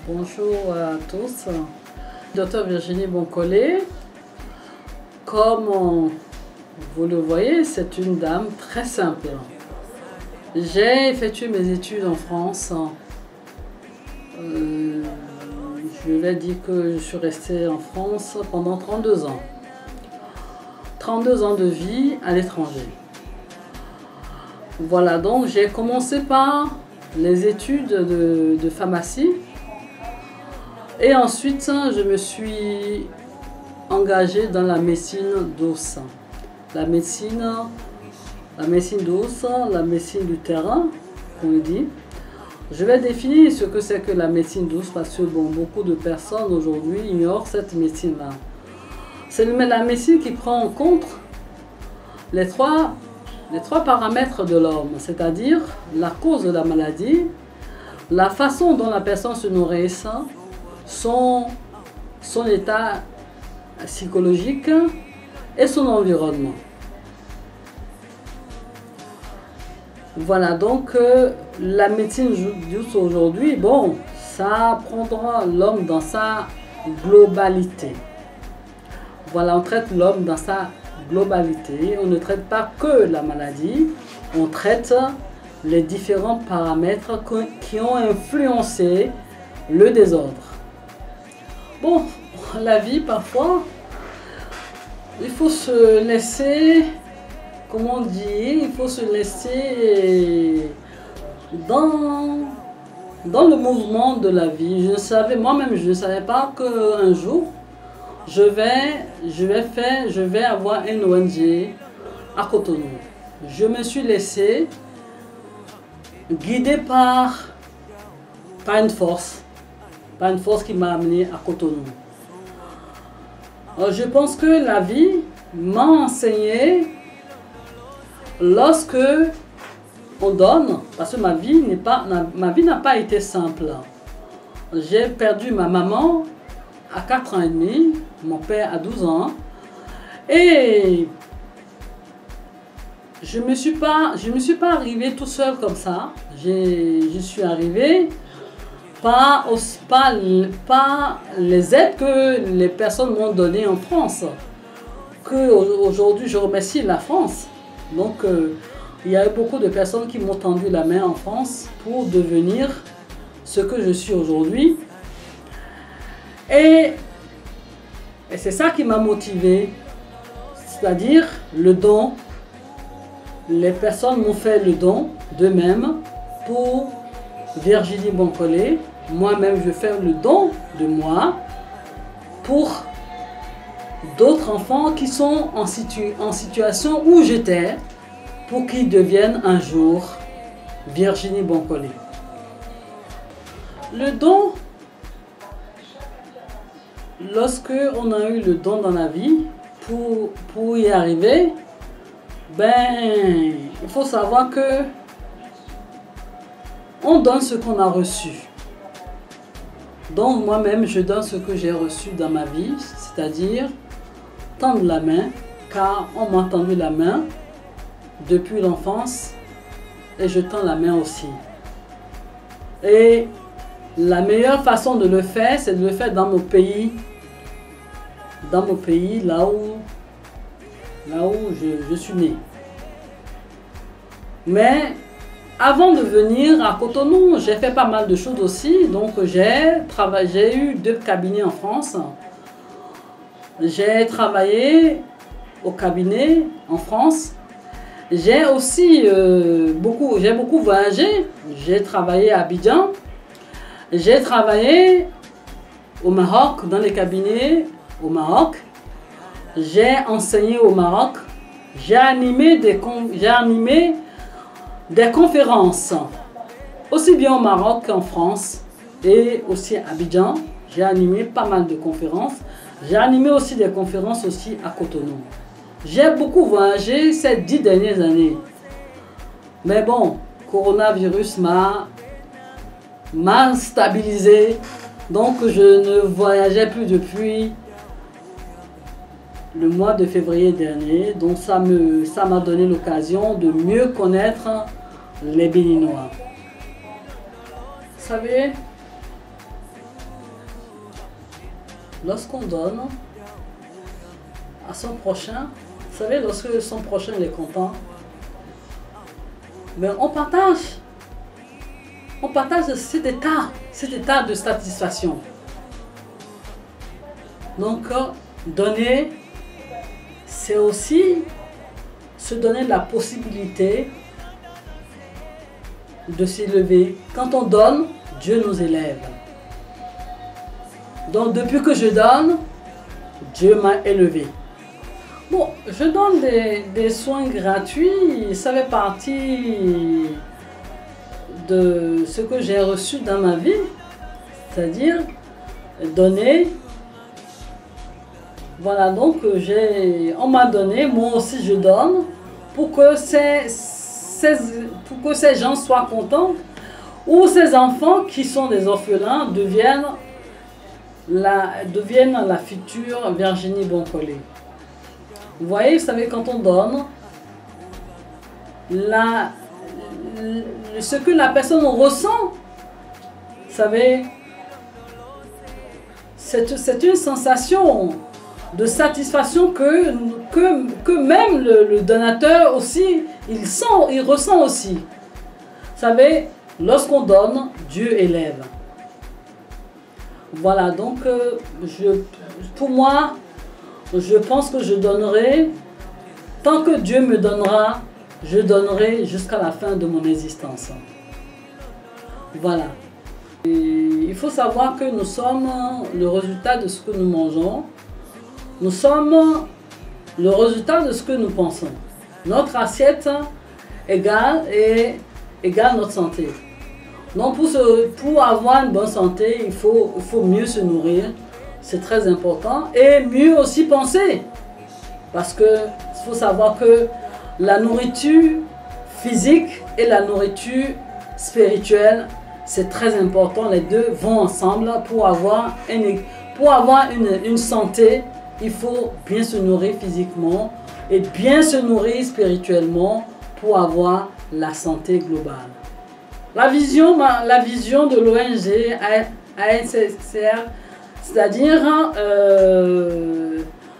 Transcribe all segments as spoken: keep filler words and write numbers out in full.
Bonjour à tous. Docteur Virginie Boncollet, comme vous le voyez, c'est une dame très simple. J'ai effectué mes études en France. Euh, je vais dire que je suis restée en France pendant trente-deux ans. trente-deux ans de vie à l'étranger. Voilà, donc j'ai commencé par les études de, de pharmacie. Et ensuite, je me suis engagée dans la médecine douce. La médecine, la médecine douce, la médecine du terrain, comme on dit. Je vais définir ce que c'est que la médecine douce parce que bon, beaucoup de personnes aujourd'hui ignorent cette médecine-là. C'est la médecine qui prend en compte les trois, les trois paramètres de l'homme, c'est-à-dire la cause de la maladie, la façon dont la personne se nourrit, son, son état psychologique et son environnement. Voilà, donc euh, la médecine douce aujourd'hui, bon, ça prendra l'homme dans sa globalité. Voilà, on traite l'homme dans sa globalité. On ne traite pas que la maladie, on traite les différents paramètres qui ont influencé le désordre. Bon, la vie, parfois, il faut se laisser, comment dire, il faut se laisser dans, dans le mouvement de la vie. Je ne savais, moi-même, je ne savais pas qu'un jour, je vais, je, vais faire, je vais avoir une O N G à Cotonou. Je me suis laissé guider par, par une force. Par une force qui m'a amené à Cotonou. Alors, je pense que la vie m'a enseigné lorsque on donne, parce que ma vie n'est pas, ma vie n'a pas été simple. J'ai perdu ma maman à quatre ans et demi, mon père à douze ans, et je ne me suis pas, je me suis pas arrivée tout seul comme ça. Je suis arrivée Pas, pas, pas les aides que les personnes m'ont données en France. Que aujourd'hui je remercie la France. Donc euh, il y a eu beaucoup de personnes qui m'ont tendu la main en France pour devenir ce que je suis aujourd'hui. Et, et c'est ça qui m'a motivée. C'est-à-dire le don. Les personnes m'ont fait le don d'eux-mêmes pour Virginie Boncollet. Moi-même, je fais le don de moi pour d'autres enfants qui sont en, situ en situation où j'étais, pour qu'ils deviennent un jour Virginie Boncollet. Le don, lorsque on a eu le don dans la vie, pour, pour y arriver, ben, il faut savoir que on donne ce qu'on a reçu. Donc moi-même, je donne ce que j'ai reçu dans ma vie, c'est-à-dire tendre la main, car on m'a tendu la main depuis l'enfance et je tends la main aussi. Et la meilleure façon de le faire, c'est de le faire dans mon pays, dans mon pays, là où, là où je, je suis né. Mais avant de venir à Cotonou, j'ai fait pas mal de choses aussi. Donc j'ai travaillé, j'ai eu deux cabinets en France. J'ai travaillé au cabinet en France. J'ai aussi euh, beaucoup, j'ai beaucoup voyagé. J'ai travaillé à Abidjan. J'ai travaillé au Maroc, dans les cabinets au Maroc. J'ai enseigné au Maroc. J'ai animé des, j'ai animé des conférences, aussi bien au Maroc qu'en France et aussi à Abidjan. J'ai animé pas mal de conférences. J'ai animé aussi des conférences aussi à Cotonou. J'ai beaucoup voyagé ces dix dernières années. Mais bon, coronavirus m'a m'a stabilisé. Donc je ne voyageais plus depuis le mois de février dernier. Donc ça me, ça m'a donné l'occasion de mieux connaître les Béninois. Vous savez, lorsqu'on donne à son prochain, vous savez, lorsque son prochain il est content, mais on partage, on partage cet état, cet état de satisfaction. Donc, donner, c'est aussi se donner la possibilité de s'élever. Quand on donne, Dieu nous élève. Donc, depuis que je donne, Dieu m'a élevé. Bon, je donne des, des soins gratuits, ça fait partie de ce que j'ai reçu dans ma vie, c'est-à-dire donner. Voilà, donc j'ai, on m'a donné, moi aussi je donne, pour que ces, ces, pour que ces gens soient contents, ou ces enfants qui sont des orphelins deviennent la, deviennent la future Virginie Boncolé. Vous voyez, vous savez, quand on donne, la, ce que la personne ressent, vous savez, c'est une sensation de satisfaction que, que, que même le, le donateur aussi, il sent, il ressent aussi. Vous savez, lorsqu'on donne, Dieu élève. Voilà, donc je, pour moi, je pense que je donnerai, tant que Dieu me donnera, je donnerai jusqu'à la fin de mon existence. Voilà. Et il faut savoir que nous sommes le résultat de ce que nous mangeons. Nous sommes le résultat de ce que nous pensons. Notre assiette égale, et égale notre santé. Donc pour, ce, pour avoir une bonne santé, il faut, il faut mieux se nourrir. C'est très important. Et mieux aussi penser. Parce qu'il faut savoir que la nourriture physique et la nourriture spirituelle, c'est très important. Les deux vont ensemble pour avoir une, pour avoir une, une santé. Il faut bien se nourrir physiquement et bien se nourrir spirituellement pour avoir la santé globale. La vision, la vision de l'O N G A N C C R, c'est-à-dire euh,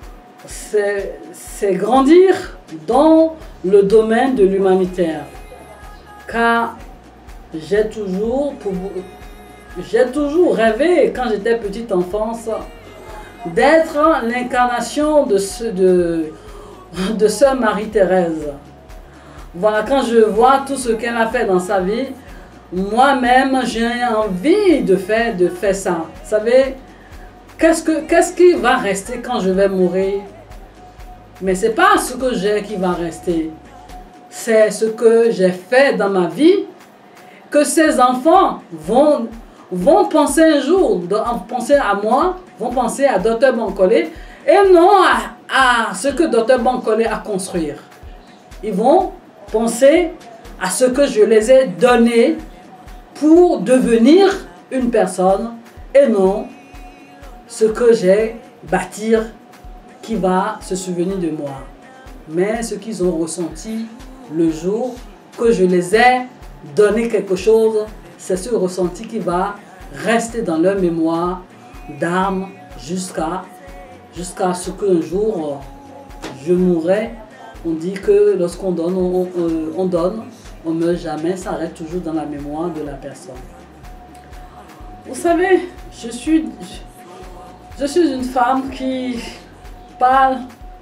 c'est grandir dans le domaine de l'humanitaire. Car j'ai toujours, j'ai toujours rêvé, quand j'étais petite enfance, d'être l'incarnation de, ce, de, de Sœur Marie-Thérèse. Voilà, quand je vois tout ce qu'elle a fait dans sa vie, moi-même, j'ai envie de faire, de faire ça. Vous savez, qu'est-ce que, qu'est-ce qui va rester quand je vais mourir? Mais ce n'est pas ce que j'ai qui va rester. C'est ce que j'ai fait dans ma vie, que ces enfants vont, vont penser un jour, penser à moi, vont penser à Docteur Boncolé, et non à, à ce que Docteur Boncolé a construit. Ils vont penser à ce que je les ai donné pour devenir une personne, et non ce que j'ai bâti qui va se souvenir de moi. Mais ce qu'ils ont ressenti le jour que je les ai donné quelque chose, c'est ce ressenti qui va rester dans leur mémoire d'âme jusqu'à jusqu'à ce qu'un jour je mourrai. On dit que lorsqu'on donne, on, on, on donne, on ne meurt jamais, ça reste toujours dans la mémoire de la personne. Vous savez, je suis, je suis une femme qui parle,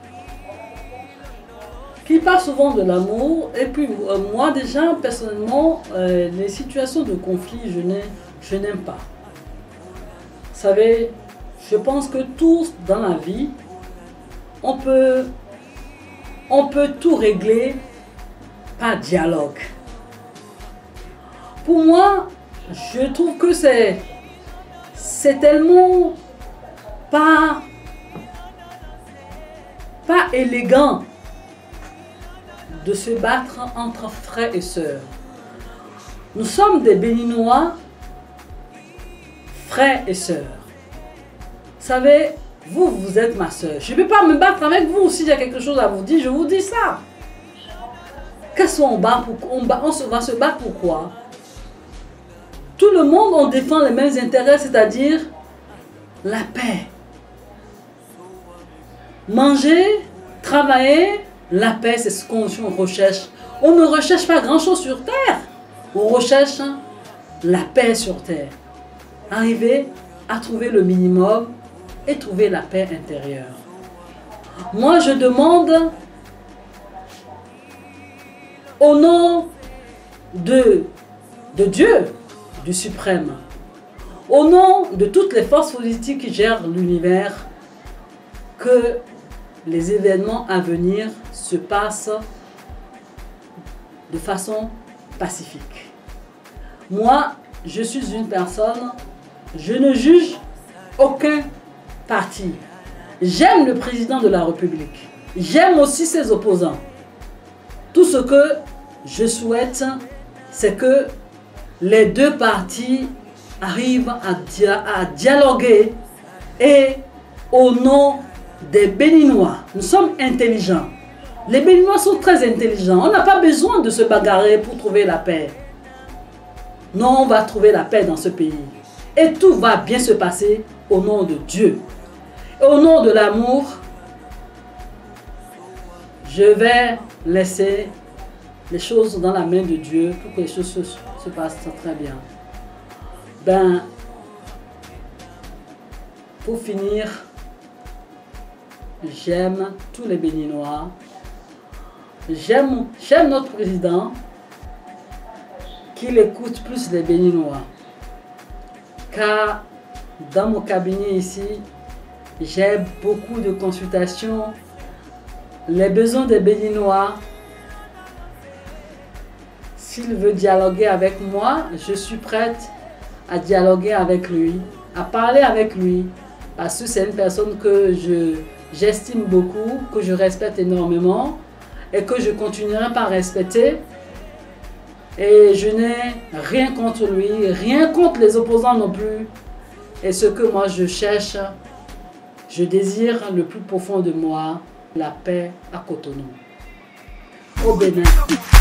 qui parle souvent de l'amour, et puis euh, moi déjà, personnellement, euh, les situations de conflit, je n'aime pas. Vous savez, je pense que tous dans la vie, on peut, on peut tout régler par dialogue. Pour moi, je trouve que c'est c'est tellement pas, pas élégant de se battre entre frères et sœurs. Nous sommes des Béninois, frères et sœurs. Vous savez, vous, vous êtes ma sœur. Je ne peux pas me battre avec vous. Si j'ai quelque chose à vous dire, je vous dis ça. Qu'est-ce qu'on bat pour, on, bat, on se, va se battre pourquoi? Tout le monde, on défend les mêmes intérêts, c'est-à-dire la paix. Manger, travailler, la paix, c'est ce qu'on recherche. On ne recherche pas grand-chose sur terre. On recherche la paix sur terre. Arriver à trouver le minimum et trouver la paix intérieure. Moi, je demande au nom de, de Dieu, du suprême, au nom de toutes les forces politiques qui gèrent l'univers, que les événements à venir se passent de façon pacifique. Moi, je suis une personne, je ne juge aucun parti. J'aime le président de la République. J'aime aussi ses opposants. Tout ce que je souhaite, c'est que les deux partis arrivent à, dia à dialoguer et au nom des Béninois, nous sommes intelligents. Les Béninois sont très intelligents. On n'a pas besoin de se bagarrer pour trouver la paix. Non, on va trouver la paix dans ce pays. Et tout va bien se passer au nom de Dieu. Et au nom de l'amour, je vais laisser les choses dans la main de Dieu pour que les choses se, se passent très bien. Ben, pour finir, j'aime tous les Béninois. J'aime notre président, qu'il écoute plus les Béninois. Car dans mon cabinet ici, j'ai beaucoup de consultations. Les besoins des Béninois, s'il veut dialoguer avec moi, je suis prête à dialoguer avec lui, à parler avec lui, parce que c'est une personne que je j'estime beaucoup, que je respecte énormément et que je continuerai par respecter. Et je n'ai rien contre lui, rien contre les opposants non plus. Et ce que moi je cherche, je désire le plus profond de moi, la paix à Cotonou, au Bénin.